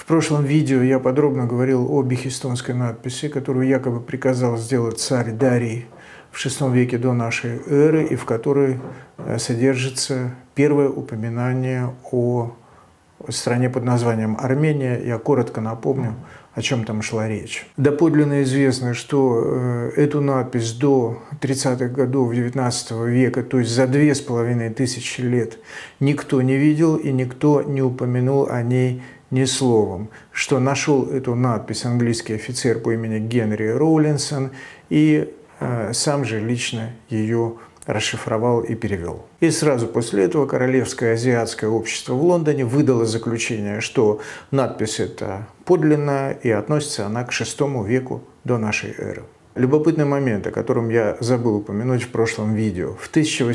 прошлом видео я подробно говорил о бехистонской надписи, которую якобы приказал сделать царь Дарий в VI веке до нашей эры, и в которой содержится первое упоминание о стране под названием Армения. Я коротко напомню, о чем там шла речь. Доподлинно известно, что эту надпись до 30-х годов XIX века, то есть за 2500 лет, никто не видел и никто не упомянул о ней ни словом. Что нашел эту надпись английский офицер по имени Генри Роулинсон и сам же лично ее расшифровал и перевел. И сразу после этого Королевское азиатское общество в Лондоне выдало заключение, что надпись эта подлинная и относится она к VI веку до нашей эры. Любопытный момент, о котором я забыл упомянуть в прошлом видео. В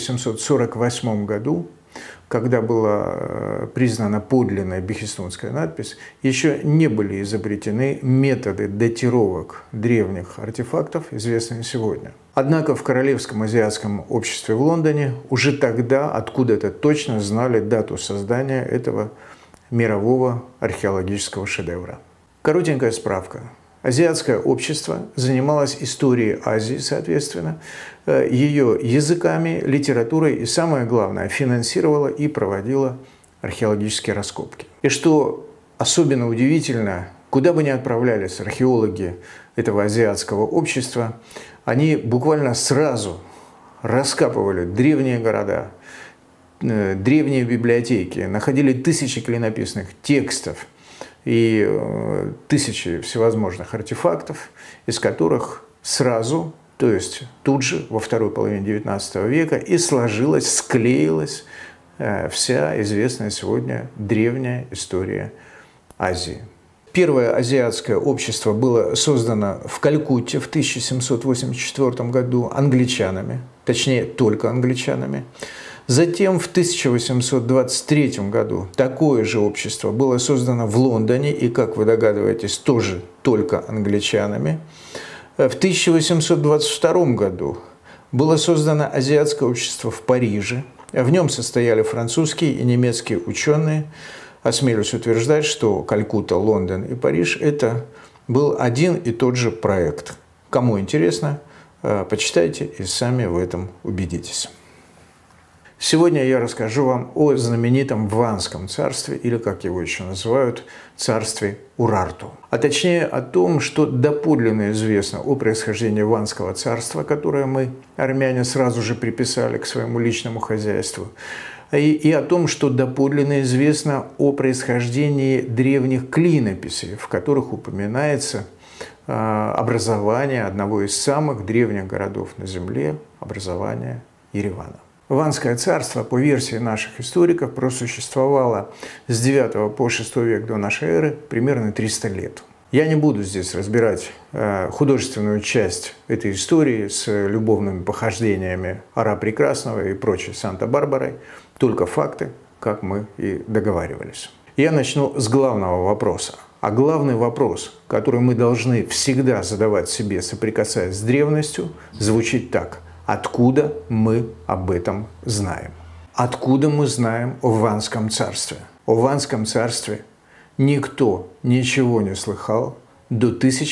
1848 году, когда была признана подлинная бехистонская надпись, еще не были изобретены методы датировок древних артефактов, известные сегодня. Однако в Королевском азиатском обществе в Лондоне уже тогда откуда-то точно знали дату создания этого мирового археологического шедевра. Коротенькая справка. Азиатское общество занималось историей Азии, соответственно, ее языками, литературой и, самое главное, финансировало и проводило археологические раскопки. И что особенно удивительно, куда бы ни отправлялись археологи этого азиатского общества, они буквально сразу раскапывали древние города, древние библиотеки, находили тысячи клинописных текстов и тысячи всевозможных артефактов, из которых сразу, то есть тут же, во второй половине XIX века, и сложилась, склеилась вся известная сегодня древняя история Азии. Первое азиатское общество было создано в Калькутте в 1784 году англичанами, точнее, только англичанами. Затем в 1823 году такое же общество было создано в Лондоне и, как вы догадываетесь, тоже только англичанами. В 1822 году было создано азиатское общество в Париже. В нем состояли французские и немецкие ученые. Осмелюсь утверждать, что Калькутта, Лондон и Париж – это был один и тот же проект. Кому интересно, почитайте и сами в этом убедитесь. Сегодня я расскажу вам о знаменитом Ванском царстве, или, как его еще называют, царстве Урарту. А точнее о том, что доподлинно известно о происхождении Ванского царства, которое мы, армяне, сразу же приписали к своему личному хозяйству, и о том, что доподлинно известно о происхождении древних клинописей, в которых упоминается образование одного из самых древних городов на Земле, образование Еревана. Ванское царство, по версии наших историков, просуществовало с 9 по 6 век до нашей эры примерно 300 лет. Я не буду здесь разбирать художественную часть этой истории с любовными похождениями Ара Прекрасного и прочей Санта-Барбарой, только факты, как мы и договаривались. Я начну с главного вопроса. А главный вопрос, который мы должны всегда задавать себе, соприкасаясь с древностью, звучит так. Откуда мы об этом знаем? Откуда мы знаем о Ванском царстве? О Ванском царстве никто ничего не слыхал до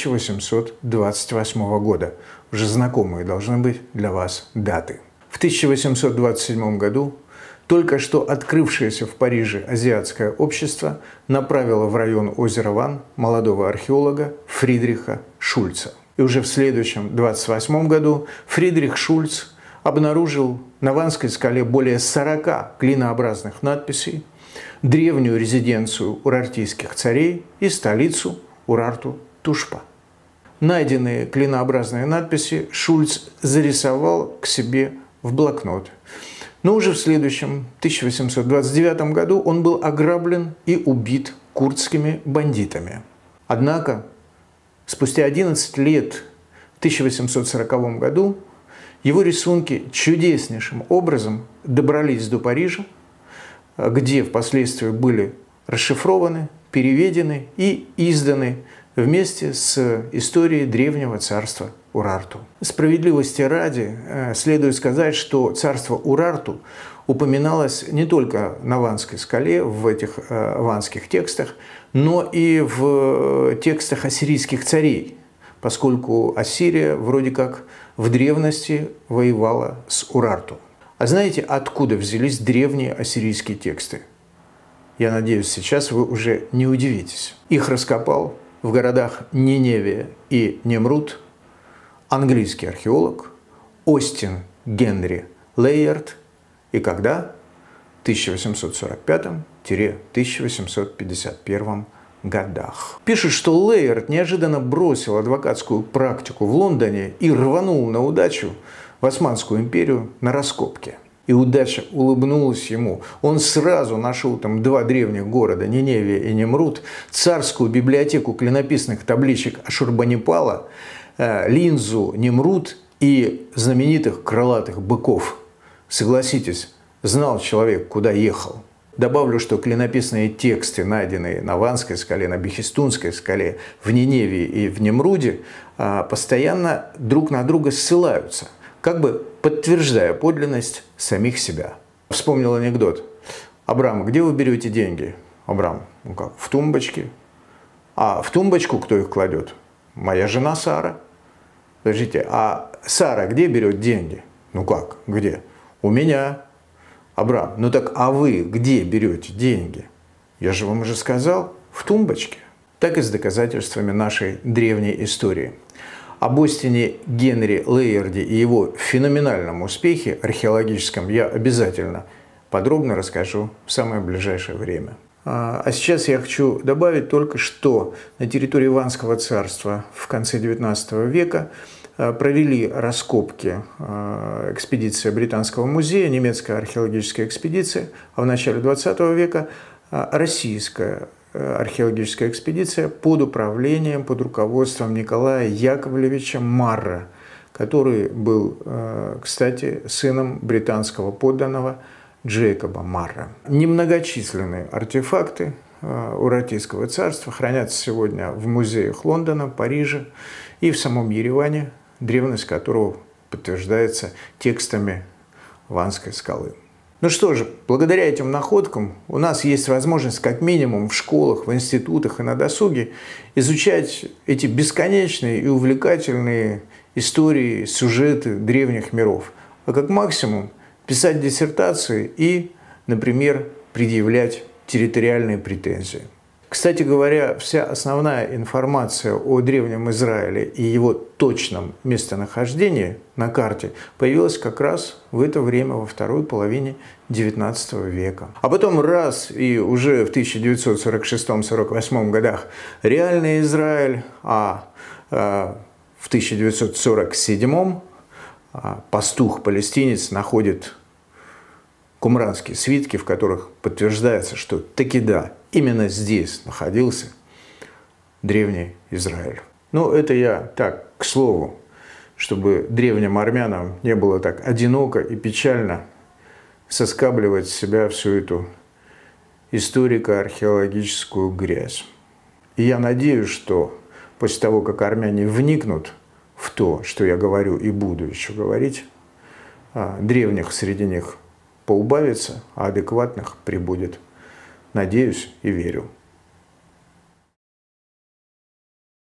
1828 года. Уже знакомые должны быть для вас даты. В 1827 году только что открывшееся в Париже азиатское общество направило в район озера Ван молодого археолога Фридриха Шульца. И уже в следующем, 28 году, Фридрих Шульц обнаружил на Ванской скале более 40 клинообразных надписей, древнюю резиденцию урартийских царей и столицу Урарту-Тушпа. Найденные клинообразные надписи Шульц зарисовал к себе в блокнот. Но уже в следующем, 1829 году, он был ограблен и убит курдскими бандитами. Однако спустя 11 лет, в 1840 году, его рисунки чудеснейшим образом добрались до Парижа, где впоследствии были расшифрованы, переведены и изданы вместе с историей древнего царства Урарту. Справедливости ради, следует сказать, что царство Урарту упоминалось не только на Ванской скале, в этих ванских текстах, но и в текстах ассирийских царей, поскольку Ассирия вроде как в древности воевала с Урарту. А знаете, откуда взялись древние ассирийские тексты? Я надеюсь, сейчас вы уже не удивитесь. Их раскопал в городах Ниневия и Немрут английский археолог Остин Генри Лейярд. И когда? В 1845-1851 годах. Пишет, что Лейярд неожиданно бросил адвокатскую практику в Лондоне и рванул на удачу в Османскую империю на раскопки. И удача улыбнулась ему. Он сразу нашел там два древних города, Ниневия и Немрут, царскую библиотеку клинописных табличек Ашурбанипала, линзу Немрут и знаменитых крылатых быков. Согласитесь, знал человек, куда ехал. Добавлю, что клинописные тексты, найденные на Ванской скале, на Бехистунской скале, в Ниневии и в Немруде, постоянно друг на друга ссылаются, как бы подтверждая подлинность самих себя. Вспомнил анекдот. Абрам, где вы берете деньги? Абрам, ну как, в тумбочке. А в тумбочку кто их кладет? Моя жена Сара. Подождите, а Сара где берет деньги? Ну как, где? У меня. Абрам, ну так, а вы где берете деньги? Я же вам уже сказал, в тумбочке. Так и с доказательствами нашей древней истории. Об Остине Генри Лейярде и его феноменальном успехе археологическом я обязательно подробно расскажу в самое ближайшее время. А сейчас я хочу добавить только, что на территории Ванского царства в конце XIX века провели раскопки экспедиция Британского музея, немецкая археологическая экспедиция, а в начале XX века российская археологическая экспедиция под управлением, под руководством Николая Яковлевича Марра, который был, кстати, сыном британского подданного Джейкоба Марра. Немногочисленные артефакты Урартийского царства хранятся сегодня в музеях Лондона, Парижа и в самом Ереване, древность которого подтверждается текстами Ванской скалы. Ну что же, благодаря этим находкам у нас есть возможность как минимум в школах, в институтах и на досуге изучать эти бесконечные и увлекательные истории, сюжеты древних миров, а как максимум писать диссертации и, например, предъявлять территориальные претензии. Кстати говоря, вся основная информация о Древнем Израиле и его точном местонахождении на карте появилась как раз в это время, во второй половине XIX века. А потом раз и уже в 1946-48 годах реальный Израиль, а в 1947 пастух-палестинец находит кумранские свитки, в которых подтверждается, что таки да, именно здесь находился древний Израиль. Ну, это я так, к слову, чтобы древним армянам не было так одиноко и печально соскабливать с себя всю эту историко-археологическую грязь. И я надеюсь, что после того, как армяне вникнут в то, что я говорю и буду еще говорить, древних среди них поубавится, а адекватных прибудет. Надеюсь и верю.